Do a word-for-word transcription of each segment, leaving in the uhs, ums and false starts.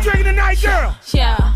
drinking tonight, girl? Yeah.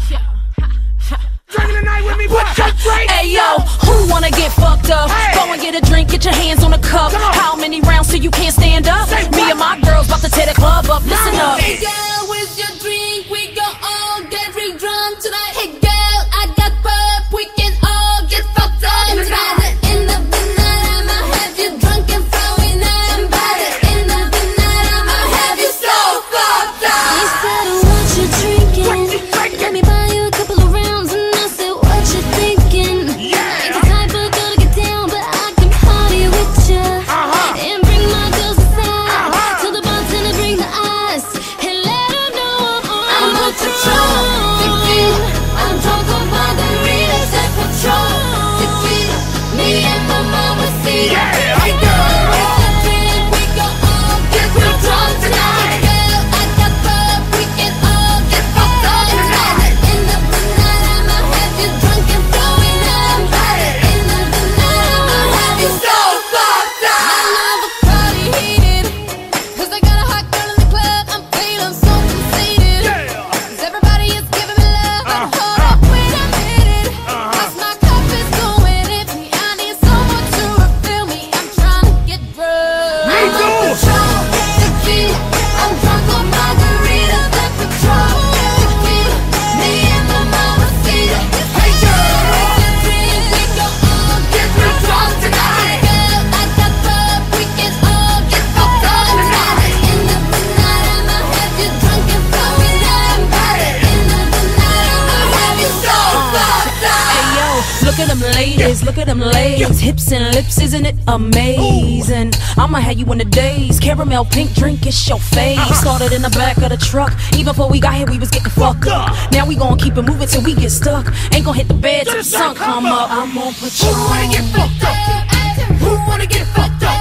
Drinking tonight with me, put your drink. Hey yo, who wanna get fucked up? Hey. Go and get a drink, get your hands on the cup. How many rounds till you can't stand up? Say Me what? and my girls about to tear the club up. Listen Nah. up. Hey girl, where's your drink? We gon' all get real drunk tonight. Hey girl, I got pub. We can all get fucked up tonight. By the end of the night, I'ma have you drunk and throwing up. By the end of the night, I'ma have you so fucked up. He said, what you drinking? What you drinking? Let me buy you a couple of rounds. And I said, what you thinking? Yeah. Ain't the type of girl to get down, but I can party with ya. Uh-huh. And bring my girls aside. Uh-huh. Tell the bartender bring the ice. And let her know I'm on Patron. I'm drunk on margaritas and Patron. Tequila, me and my mama see. Yeah. Hey girl, where's your drink? We gon' all get real drunk tonight. Girl, I got pub. We can all get fucked up tonight. By the end of the night, I'ma have you drunk and throwing up. By the end of the night, I'ma have you so fucked up. I know the party heated, 'cause I got a hot girl in the club. I'm feeling so conceited. Yeah. 'Cause everybody is giving me love. But hold up, wait a minute. 'Cause my cup is going empty. I need someone to refill me. I'm trying to get drunk. Me I'm too. on Patron, tequila. I'm drunk on margaritas and Patron. Tequila, me and my mama see it. Hey girl, where's your drink? We gon' all get real drunk tonight. Girl, I got pub. We can all get fucked up tonight. By the end of the night, I'ma have you drunk and throwing up. By the end of the night, I'ma have you so fucked up. Hey yo, look at them ladies, look at them legs, hips and lips, isn't it amazing? I'ma have you in the days, caramel pink drink, it's your face. Started in the back of the truck, even before we got here, we was getting fucked up. Now we gon' keep it moving till we get stuck. Ain't gon' hit the bed till the sun come up. I'm on Who wanna get Patron. fucked up? Who wanna get fucked up?